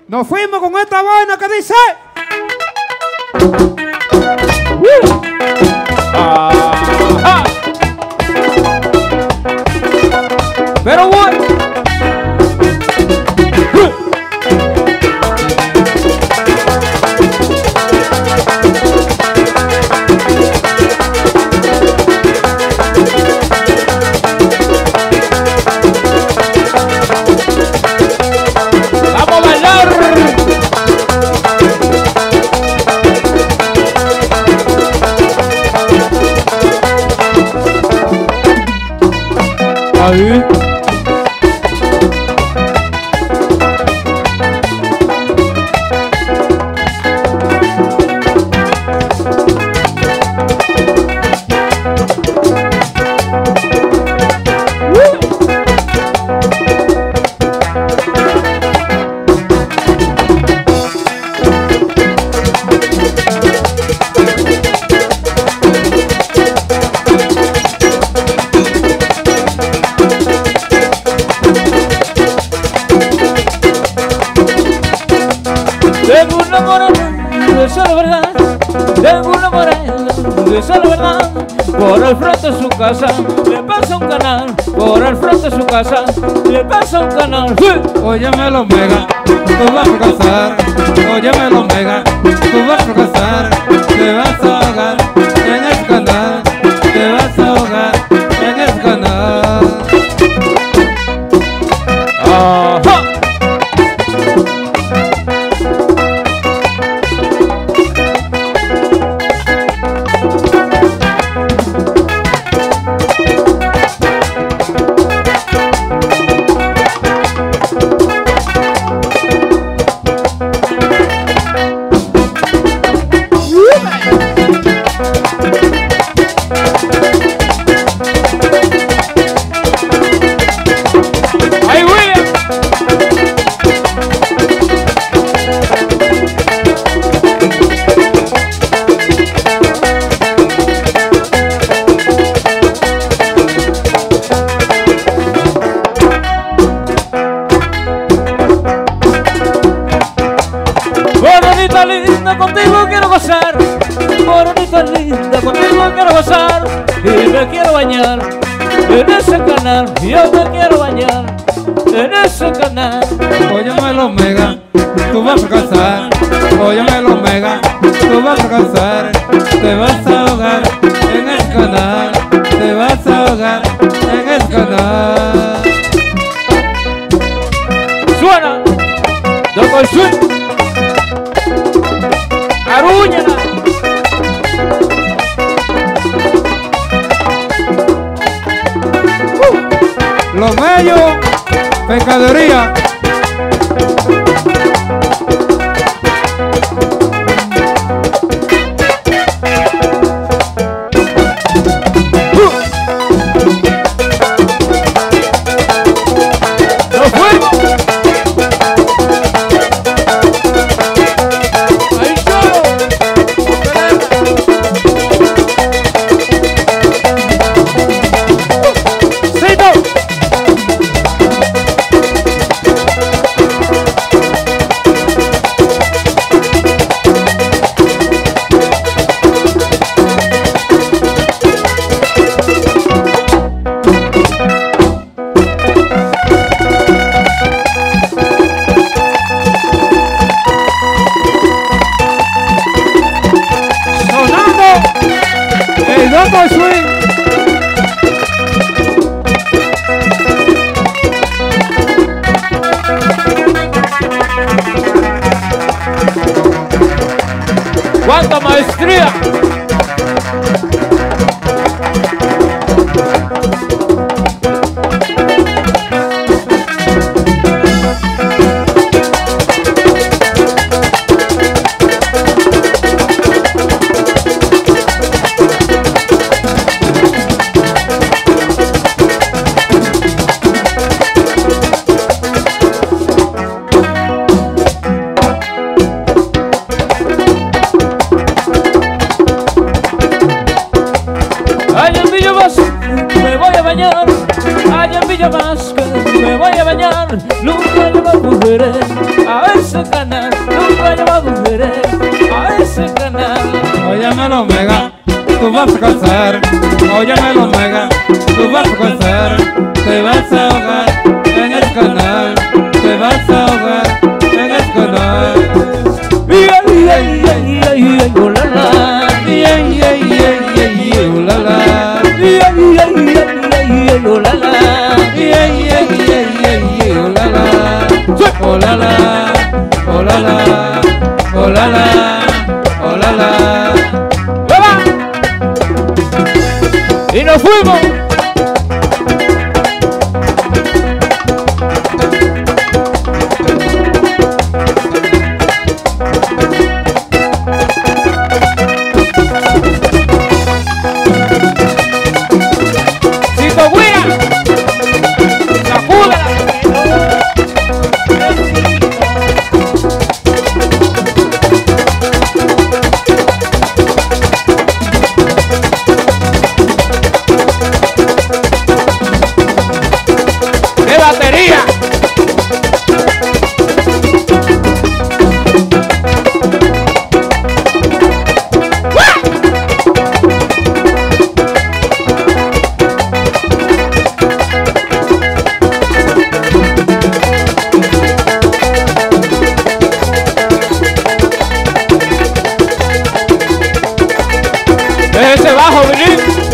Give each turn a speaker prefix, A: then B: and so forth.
A: Nos fuimos con esta vaina que dice. Ajá. Pero bueno. Ahí.
B: Tengo una morena, esa es la verdad. Tengo una morena, esa es la verdad. Por el frente de su casa le pasa un canal. Por el frente de su casa le pasa un canal.
A: Óyeme los mega, tú vas a fracasar. Óyeme los mega, tú vas a fracasar. Te vas a ahogar en el canal. Te vas a ahogar en el canal.
B: Ajá. Morenita linda, contigo quiero gozar. Morenita linda, contigo quiero gozar. Y me quiero bañar en ese canal. Yo me quiero bañar en ese canal.
A: Óyeme los mega, tú vas a fracasar. Óyeme los mega, tú vas a fracasar. Te vas a ahogar en el canal. Te vas a ahogar en el canal.
B: Suena, toco el swing. Arúñala.
A: Los medios, pescadería.
B: ¡Nos fuimos! ¡Ahí solo! ¡Cito!
A: El Doco Swing.
B: ¡Cuánta maestría! Me voy a bañar, allá en Villa Vasca me voy a bañar, nunca yo me volveré a ese canal.
A: Óyeme los mega, tú vas a fracasar. Óyeme los mega, tú vas a fracasar. Te vas a ahogar en el canal. Te vas a ahogar en el canal.
B: Oh la la,
A: Oh la la,
B: oh la la,
A: oh la la, oh la la, oh la la, oh la la, oh la la.
B: y nos fuimos. Chico Guira, sacúdela. ¡Qué batería! Ese bajo, Billy.